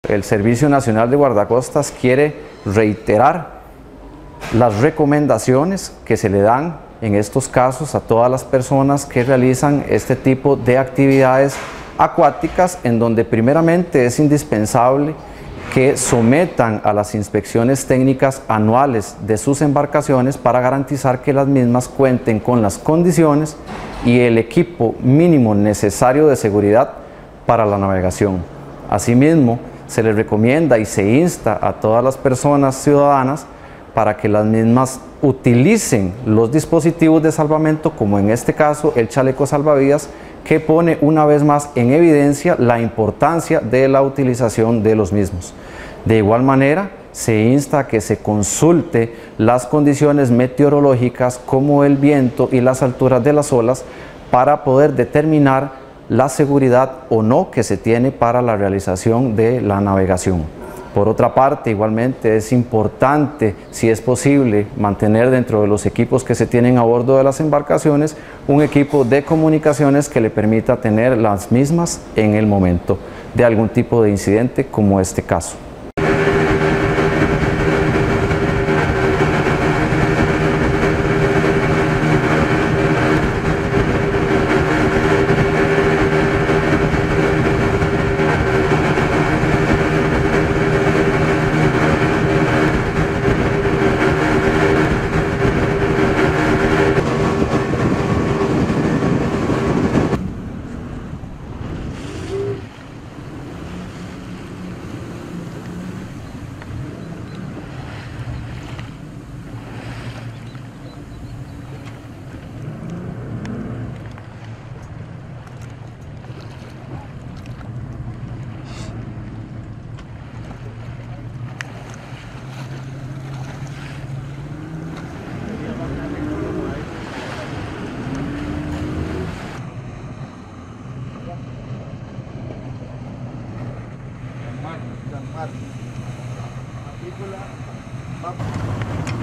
El Servicio Nacional de Guardacostas quiere reiterar las recomendaciones que se le dan en estos casos a todas las personas que realizan este tipo de actividades acuáticas, en donde primeramente es indispensable que sometan a las inspecciones técnicas anuales de sus embarcaciones para garantizar que las mismas cuenten con las condiciones y el equipo mínimo necesario de seguridad para la navegación. Asimismo, se les recomienda y se insta a todas las personas ciudadanas para que las mismas utilicen los dispositivos de salvamento, como en este caso el chaleco salvavidas, que pone una vez más en evidencia la importancia de la utilización de los mismos. De igual manera, se insta a que se consulte las condiciones meteorológicas como el viento y las alturas de las olas para poder determinar la seguridad o no que se tiene para la realización de la navegación. Por otra parte, igualmente es importante, si es posible, mantener dentro de los equipos que se tienen a bordo de las embarcaciones un equipo de comunicaciones que le permita tener las mismas en el momento de algún tipo de incidente como este caso. Matrícula.